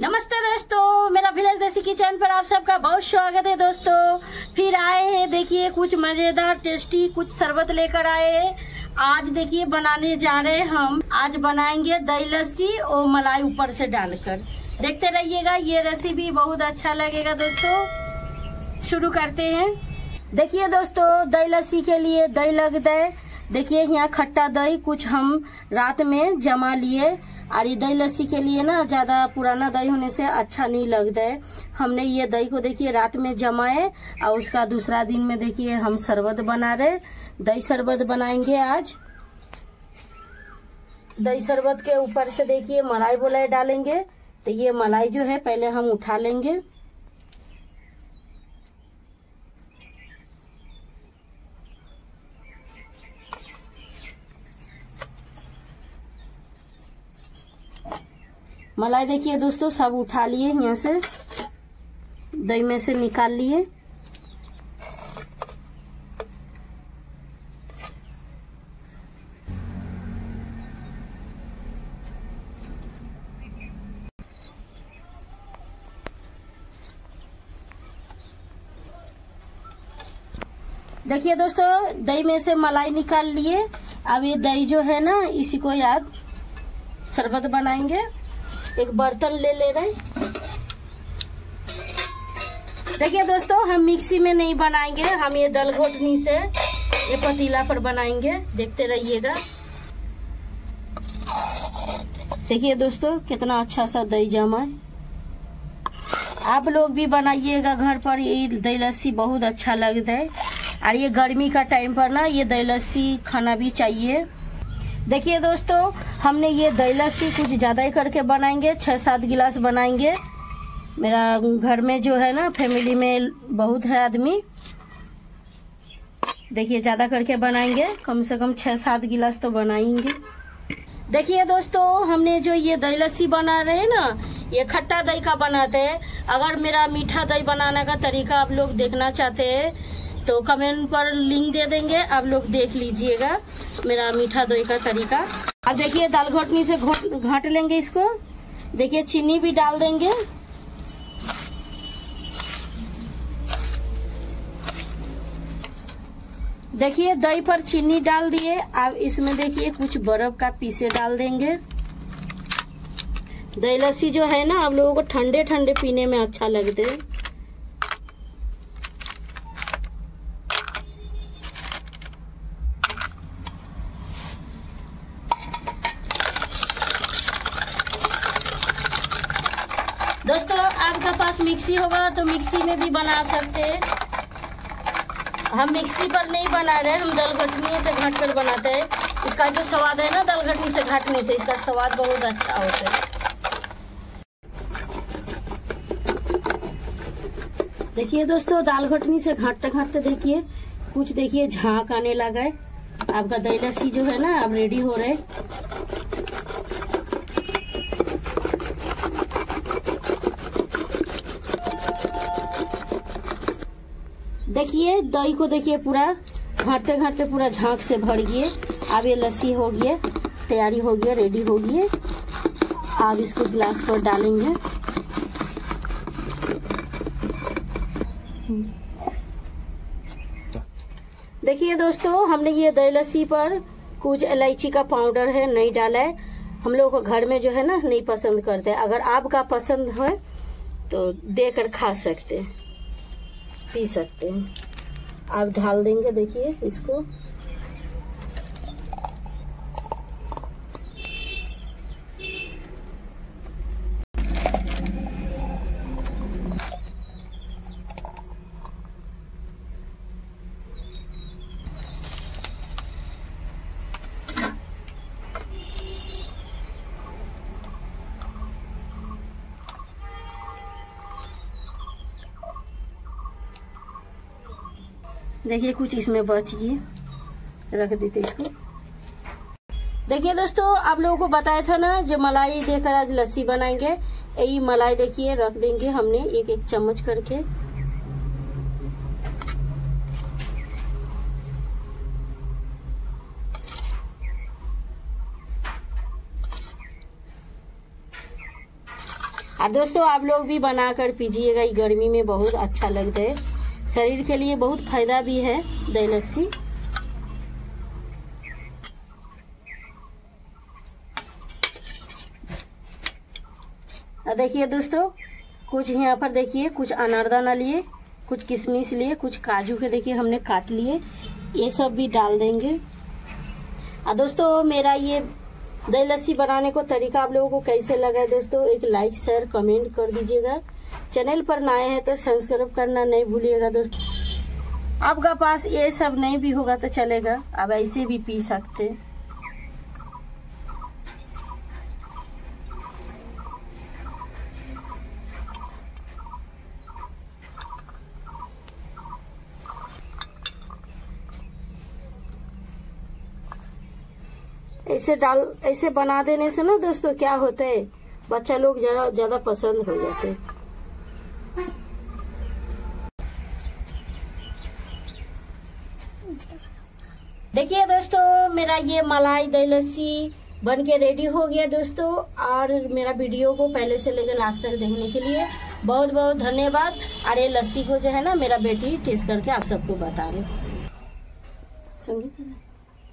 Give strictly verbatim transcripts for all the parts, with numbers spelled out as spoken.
नमस्ते दोस्तों, मेरा विलेज देसी किचन पर आप सबका बहुत स्वागत है। दोस्तों फिर आए हैं, देखिए कुछ मजेदार टेस्टी कुछ शरबत लेकर आए हैं। आज देखिए बनाने जा रहे हैं हम। आज बनाएंगे दही लस्सी और मलाई ऊपर से डालकर। देखते रहिएगा, ये रेसिपी बहुत अच्छा लगेगा। दोस्तों शुरू करते हैं। देखिए दोस्तों, दही लस्सी के लिए दही लगता है। देखिए यहाँ खट्टा दही कुछ हम रात में जमा लिए, और ये दही लस्सी के लिए ना ज्यादा पुराना दही होने से अच्छा नहीं लगता है। हमने ये दही को देखिए रात में जमाए और उसका दूसरा दिन में देखिए हम शरबत बना रहे। दही शरबत बनाएंगे आज। दही शरबत के ऊपर से देखिए मलाई वोलाई डालेंगे। तो ये मलाई जो है पहले हम उठा लेंगे। मलाई देखिए दोस्तों सब उठा लिए, यहाँ से दही में से निकाल लिए। देखिए दोस्तों दही में से मलाई निकाल लिए। अब ये दही जो है ना, इसी को याद शरबत बनाएंगे। एक बर्तन ले ले रहे। देखिए दोस्तों, हम मिक्सी में नहीं बनाएंगे, हम ये दल घोटनी से ये पतीला पर बनाएंगे। देखते रहिएगा। देखिए दोस्तों कितना अच्छा सा दही जमा है। आप लोग भी बनाइएगा घर पर। ये दही लस्सी बहुत अच्छा लगता है, और ये गर्मी का टाइम पर ना ये दही लस्सी खाना भी चाहिए। देखिए दोस्तों, हमने ये दही लस्सी कुछ ज्यादा ही करके बनाएंगे, छह सात गिलास बनाएंगे। मेरा घर में जो है ना फैमिली में बहुत है आदमी। देखिए ज्यादा करके बनाएंगे, कम से कम छह सात गिलास तो बनाएंगे। देखिए दोस्तों, हमने जो ये दही लस्सी बना रहे हैं ना, ये खट्टा दही का बनाते हैं। अगर मेरा मीठा दही बनाने का तरीका आप लोग देखना चाहते हैं तो कमेंट पर लिंक दे देंगे, आप लोग देख लीजिएगा मेरा मीठा दही का तरीका। अब देखिए दाल घोटनी से घाट लेंगे इसको। देखिए चीनी भी डाल देंगे। देखिए दही पर चीनी डाल दिए। अब इसमें देखिए कुछ बर्फ का पीसे डाल देंगे। दही लस्सी जो है ना आप लोगों को ठंडे ठंडे पीने में अच्छा लगते है। दोस्तों आपके पास मिक्सी होगा तो मिक्सी में भी बना सकते हैं। हम मिक्सी पर नहीं बना रहे, हम दल घटनी से घाट कर बनाते हैं। इसका जो स्वाद है ना दल घटनी से घाटने से, इसका स्वाद बहुत अच्छा होता है। देखिए दोस्तों, दाल घटनी से घाटते घाटते देखिए कुछ देखिए झाग आने लगा है। आपका दही लस्सी जो है ना अब रेडी हो रहा है। देखिए दही को देखिए पूरा घाटते घाटते पूरा झाग से भर गए। अब ये लस्सी हो गया, तैयारी हो गया, रेडी हो गई। अब इसको गिलास पर डालेंगे। देखिए दोस्तों, हमने ये दही लस्सी पर कुछ इलायची का पाउडर है नहीं डाला है। हम लोग को घर में जो है ना नहीं पसंद करते। अगर आपका पसंद है तो देकर खा सकते हैं, पी सकते हैं। आप ढाल देंगे देखिए इसको। देखिए कुछ इसमें बच गए, रख देते इसको। देखिए दोस्तों, आप लोगों को बताया था ना जो मलाई देकर आज लस्सी बनाएंगे। यही मलाई देखिए रख देंगे हमने एक एक चम्मच करके। और दोस्तों आप लोग भी बनाकर पीजिएगा, ये गर्मी में बहुत अच्छा लगता है, शरीर के लिए बहुत फायदा भी है दही लस्सी। देखिए दोस्तों, कुछ यहाँ पर देखिए कुछ अनारदाना लिए, कुछ किशमिश लिए, कुछ काजू के देखिए हमने काट लिए, ये सब भी डाल देंगे। और दोस्तों मेरा ये दही लस्सी बनाने को तरीका आप लोगों को कैसे लगा है दोस्तों, एक लाइक शेयर कमेंट कर दीजिएगा। चैनल पर नए हैं तो सब्सक्राइब करना नहीं भूलिएगा दोस्तों। आपका पास ये सब नहीं भी होगा तो चलेगा, आप ऐसे भी पी सकते। ऐसे डाल ऐसे बना देने से ना दोस्तों क्या होता है, बच्चा लोग जरा ज्यादा पसंद हो जाते हैं। देखिए दोस्तों मेरा ये मलाई दही लस्सी बन के रेडी हो गया दोस्तों। और मेरा वीडियो को पहले से लेकर लास्ट तक देखने के लिए बहुत बहुत धन्यवाद। और ये लस्सी को जो है ना मेरा बेटी टेस्ट करके आप सबको बता रहे। संगीत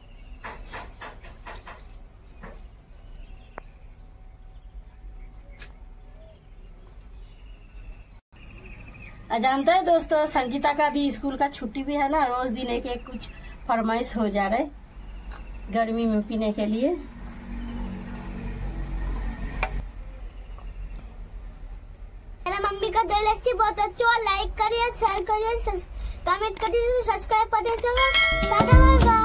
जानते हैं दोस्तों, संगीता का भी स्कूल का छुट्टी भी है ना, रोज दिन एक एक कुछ फरमाइश हो जा रहा है गर्मी में पीने के लिए। मेरा मम्मी का दही लस्सी बहुत अच्छा, लाइक करिए, शेयर करिए, कमेंट करिए, सब्सक्राइब करिए।